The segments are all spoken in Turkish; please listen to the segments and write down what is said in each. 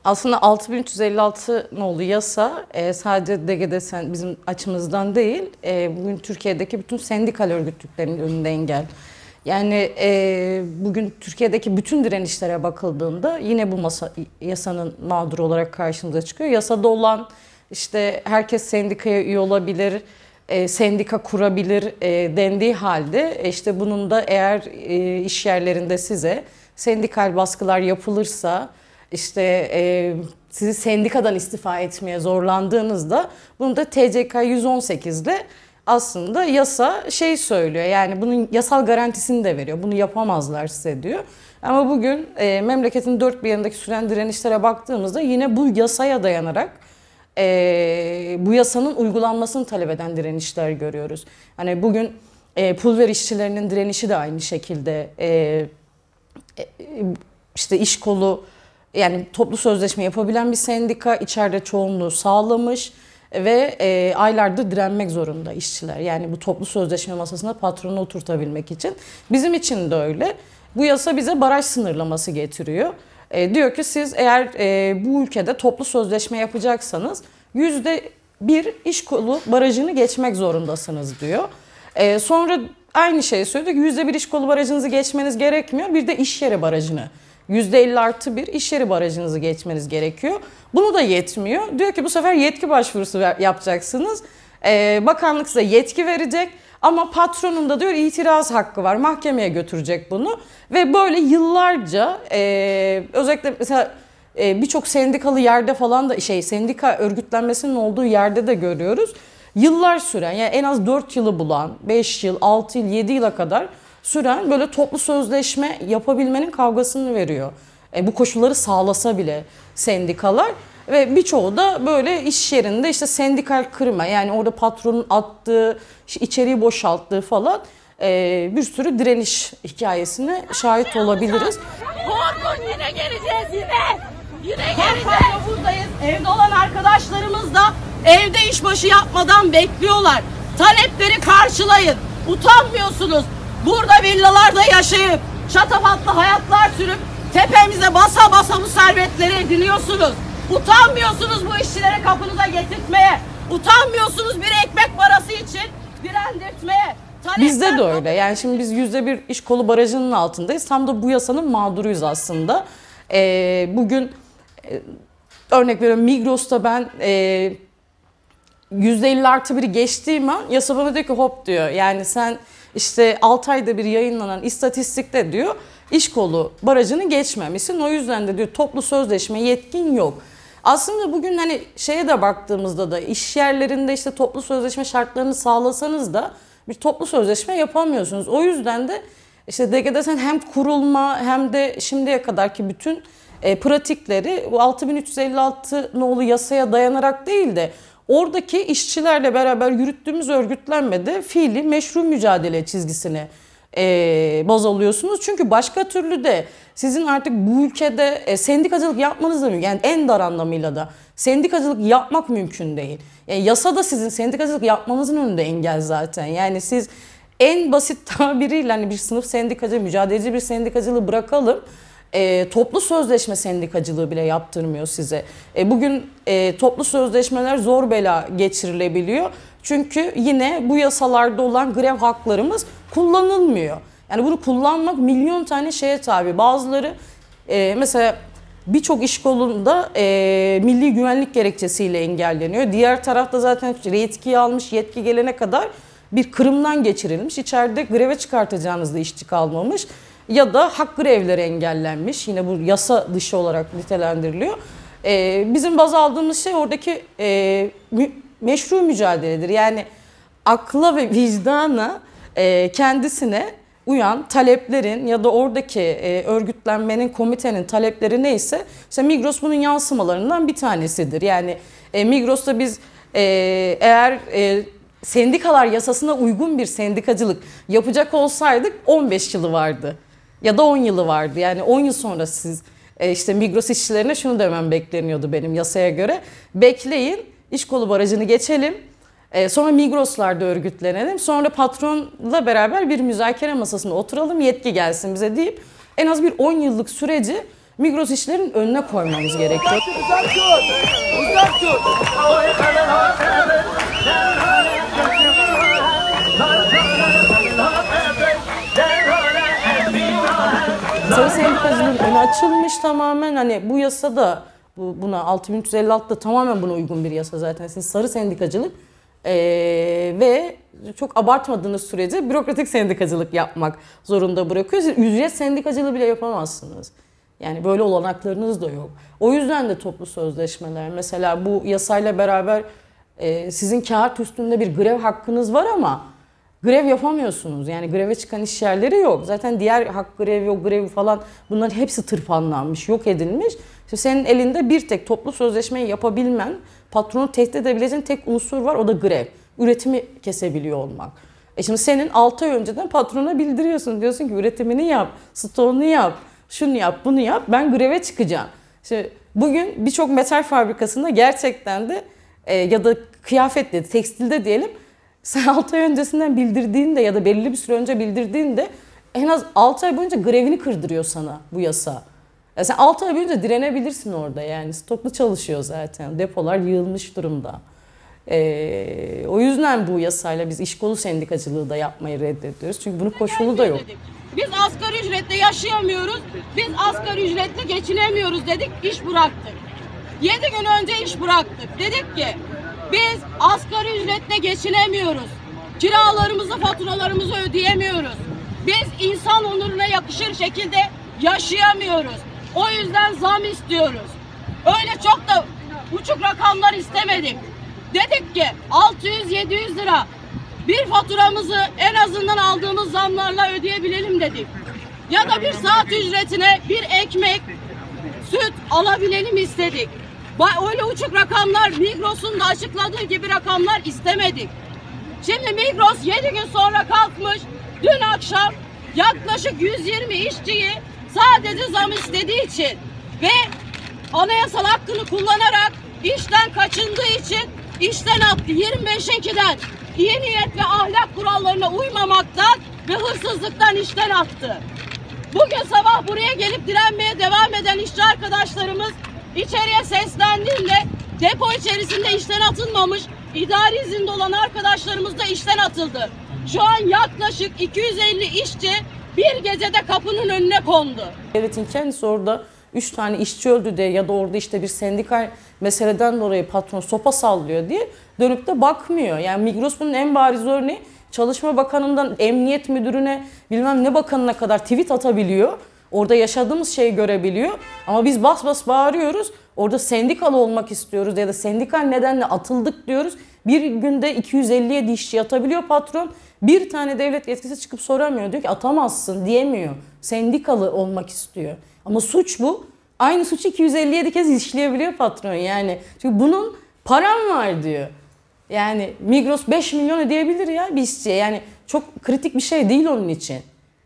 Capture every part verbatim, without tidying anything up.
Aslında altı bin üç yüz elli altı nolu yasa e, sadece D G D Sen bizim açımızdan değil, e, bugün Türkiye'deki bütün sendikal örgütlüklerin önünde engel. Yani e, bugün Türkiye'deki bütün direnişlere bakıldığında yine bu masa, yasanın mağduru olarak karşımıza çıkıyor. Yasada olan işte herkes sendikaya üye olabilir, e, sendika kurabilir e, dendiği halde e, işte bunun da eğer e, iş yerlerinde size sendikal baskılar yapılırsa, İşte e, sizi sendikadan istifa etmeye zorlandığınızda bunu da T C K yüz on sekizde aslında yasa şey söylüyor, yani bunun yasal garantisini de veriyor. Bunu yapamazlar size diyor. Ama bugün e, memleketin dört bir yanındaki süren direnişlere baktığımızda yine bu yasaya dayanarak e, bu yasanın uygulanmasını talep eden direnişler görüyoruz. Hani bugün e, pulver işçilerinin direnişi de aynı şekilde e, e, işte iş kolu, yani toplu sözleşme yapabilen bir sendika, içeride çoğunluğu sağlamış ve e, aylardır direnmek zorunda işçiler. Yani bu toplu sözleşme masasında patronu oturtabilmek için. Bizim için de öyle. Bu yasa bize baraj sınırlaması getiriyor. E, diyor ki siz eğer e, bu ülkede toplu sözleşme yapacaksanız yüzde bir iş kolu barajını geçmek zorundasınız diyor. E, sonra aynı şeyi söylüyor ki yüzde bir iş kolu barajınızı geçmeniz gerekmiyor. Bir de iş yeri barajını, yüzde elli artı bir iş yeri barajınızı geçmeniz gerekiyor. Bunu da yetmiyor. Diyor ki bu sefer yetki başvurusu yapacaksınız. Ee, bakanlık size yetki verecek ama patronun da diyor itiraz hakkı var. Mahkemeye götürecek bunu. Ve böyle yıllarca e, özellikle mesela e, birçok sendikalı yerde falan da şey sendika örgütlenmesinin olduğu yerde de görüyoruz. Yıllar süren, yani en az dört yılı bulan, beş yıl, altı yıl, yedi yıla kadar süren böyle toplu sözleşme yapabilmenin kavgasını veriyor. E, bu koşulları sağlasa bile sendikalar ve birçoğu da böyle iş yerinde işte sendikal kırma, yani orada patronun attığı, içeriği boşalttığı falan e, bir sürü direniş hikayesine şahit olabiliriz. Korkun, yine geleceğiz yine. Yine geleceğiz. Buradayız. Evde olan arkadaşlarımız da evde işbaşı yapmadan bekliyorlar. Talepleri karşılayın. Utanmıyorsunuz. Burada villalarda yaşayıp, şatafatlı hayatlar sürüp, tepemize basa basa bu servetleri ediniyorsunuz. Utanmıyorsunuz bu işçilere kapınıza getirtmeye. Utanmıyorsunuz bir ekmek parası için direndirtmeye. Bizde de öyle. Yani şimdi biz yüzde bir iş kolu barajının altındayız. Tam da bu yasanın mağduruyuz aslında. Ee, bugün e, örnek veriyorum, Migros'ta ben e, yüzde elli artı biri geçtiğim an yasa bana diyor ki hop diyor. Yani sen işte altı ayda bir yayınlanan istatistikte diyor iş kolu barajını geçmemişsin. O yüzden de diyor toplu sözleşme yetkin yok. Aslında bugün hani şeye de baktığımızda da iş yerlerinde işte toplu sözleşme şartlarını sağlasanız da bir toplu sözleşme yapamıyorsunuz. O yüzden de işte D G D Sen hem kurulma hem de şimdiye kadarki bütün e, pratikleri bu altı bin üç yüz elli altı nolu yasaya dayanarak değil de oradaki işçilerle beraber yürüttüğümüz örgütlenmede fiili meşru mücadele çizgisini e, baz alıyorsunuz. Çünkü başka türlü de sizin artık bu ülkede e, sendikacılık yapmanız da mümkün. Yani en dar anlamıyla da sendikacılık yapmak mümkün değil. Yani yasada sizin sendikacılık yapmanızın önünde engel zaten. Yani siz en basit tabiriyle hani bir sınıf sendikacı, mücadeleci bir sendikacılığı bırakalım. E, toplu sözleşme sendikacılığı bile yaptırmıyor size. E, bugün e, toplu sözleşmeler zor bela geçirilebiliyor. Çünkü yine bu yasalarda olan grev haklarımız kullanılmıyor. Yani bunu kullanmak milyon tane şeye tabi. Bazıları e, mesela birçok iş kolunda e, milli güvenlik gerekçesiyle engelleniyor. Diğer tarafta zaten yetkiyi almış, yetki gelene kadar bir kırımdan geçirilmiş. İçeride greve çıkartacağınızda işçi kalmamış. Ya da hak grevleri engellenmiş. Yine bu yasa dışı olarak nitelendiriliyor. Ee, bizim baz aldığımız şey oradaki e, mü, meşru mücadeledir. Yani akla ve vicdana e, kendisine uyan taleplerin ya da oradaki e, örgütlenmenin, komitenin talepleri neyse, işte Migros bunun yansımalarından bir tanesidir. Yani e, Migros'ta biz e, eğer e, sendikalar yasasına uygun bir sendikacılık yapacak olsaydık on beş yılı vardı. Ya da on yılı vardı. Yani on yıl sonra siz e, işte Migros işçilerine şunu demem bekleniyordu benim yasaya göre. Bekleyin, iş kolu barajını geçelim. E, sonra Migros'larda örgütlenelim. Sonra patronla beraber bir müzakere masasına oturalım, yetki gelsin bize deyip en az bir on yıllık süreci Migros işlerin önüne koymamız gerekiyor. Uzak dur! Uzak dur! Sarı sendikacılığın önü açılmış tamamen. Hani bu yasa da bu, buna altı bin üç yüz elli altı da tamamen buna uygun bir yasa zaten. Siz sarı sendikacılık ee, ve çok abartmadığınız sürece bürokratik sendikacılık yapmak zorunda bırakıyor. Siz ücret sendikacılığı bile yapamazsınız. Yani böyle olanaklarınız da yok. O yüzden de toplu sözleşmeler, mesela bu yasayla beraber e, sizin kağıt üstünde bir grev hakkınız var ama grev yapamıyorsunuz. Yani greve çıkan iş yerleri yok. Zaten diğer hak grevi, o grevi falan, bunların hepsi tırpanlanmış, yok edilmiş. İşte senin elinde bir tek toplu sözleşmeyi yapabilmen, patronu tehdit edebileceğin tek unsur var, o da grev. Üretimi kesebiliyor olmak. E şimdi senin altı ay önceden patrona bildiriyorsun. Diyorsun ki üretimini yap, stoğunu yap, şunu yap, bunu yap, ben greve çıkacağım. İşte bugün birçok metal fabrikasında gerçekten de e, ya da kıyafette, tekstilde diyelim, sen altı ay öncesinden bildirdiğinde ya da belirli bir süre önce bildirdiğinde en az altı ay boyunca grevini kırdırıyor sana bu yasa. Yani sen altı ay boyunca direnebilirsin orada, yani stoklu çalışıyor zaten. Depolar yığılmış durumda. Ee, o yüzden bu yasayla biz iş kolu sendikacılığı da yapmayı reddediyoruz. Çünkü bunun koşulu da yok. Biz asgari ücretle yaşayamıyoruz, biz asgari ücretle geçinemiyoruz dedik, iş bıraktık. Yedi gün önce iş bıraktık. Dedik ki biz asgari ücretle geçinemiyoruz. Kiralarımızı, faturalarımızı ödeyemiyoruz. Biz insan onuruna yakışır şekilde yaşayamıyoruz. O yüzden zam istiyoruz. Öyle çok da uçuk rakamlar istemedik. Dedik ki altı yüz yedi yüz lira bir faturamızı en azından aldığımız zamlarla ödeyebilelim dedik. Ya da bir saat ücretine bir ekmek, süt alabilelim istedik. Öyle uçuk rakamlar, Migros'un da açıkladığı gibi rakamlar istemedik. Şimdi Migros yedi gün sonra kalkmış, dün akşam yaklaşık yüz yirmi işçiyi sadece zam istediği için ve anayasal hakkını kullanarak işten kaçındığı için işten attı. yirmi beş ikiden iyi niyet ve ahlak kurallarına uymamaktan ve hırsızlıktan işten attı. Bugün sabah buraya gelip direnmeye devam eden işçi arkadaşlarımız içeriye seslendiğinde depo içerisinde işten atılmamış, idari izinde olan arkadaşlarımız da işten atıldı. Şu an yaklaşık iki yüz elli işçi bir gecede kapının önüne kondu. Devletin kendisi orada üç tane işçi öldü diye ya da orada işte bir sendikal meseleden dolayı patron sopa sallıyor diye dönüp de bakmıyor. Yani Migros bunun en bariz örneği. Çalışma Bakanı'ndan emniyet müdürüne, bilmem ne bakanına kadar tweet atabiliyor. Orada yaşadığımız şeyi görebiliyor. Ama biz bas bas bağırıyoruz. Orada sendikalı olmak istiyoruz ya da sendikal nedenle atıldık diyoruz. Bir günde iki yüz elli yedi işçi atabiliyor patron. Bir tane devlet yetkisi çıkıp soramıyor. Diyor ki atamazsın diyemiyor. Sendikalı olmak istiyor. Ama suç bu. Aynı suçu iki yüz elli yedi kez işleyebiliyor patron yani. Çünkü bunun param var diyor. Yani Migros beş milyon ödeyebilir ya bir işçiye. Yani çok kritik bir şey değil onun için.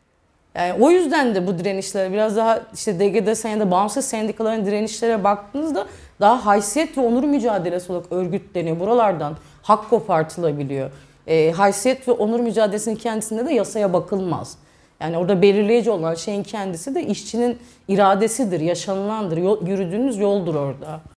Yani o yüzden de bu direnişlere biraz daha işte D G D S ya da bağımsız sendikaların direnişlere baktığınızda daha haysiyet ve onur mücadelesi olarak örgütleniyor. Buralardan hak kopartılabiliyor. E, haysiyet ve onur mücadelesinin kendisinde de yasaya bakılmaz. Yani orada belirleyici olan şeyin kendisi de işçinin iradesidir, yaşanılandır, yol, yürüdüğünüz yoldur orada.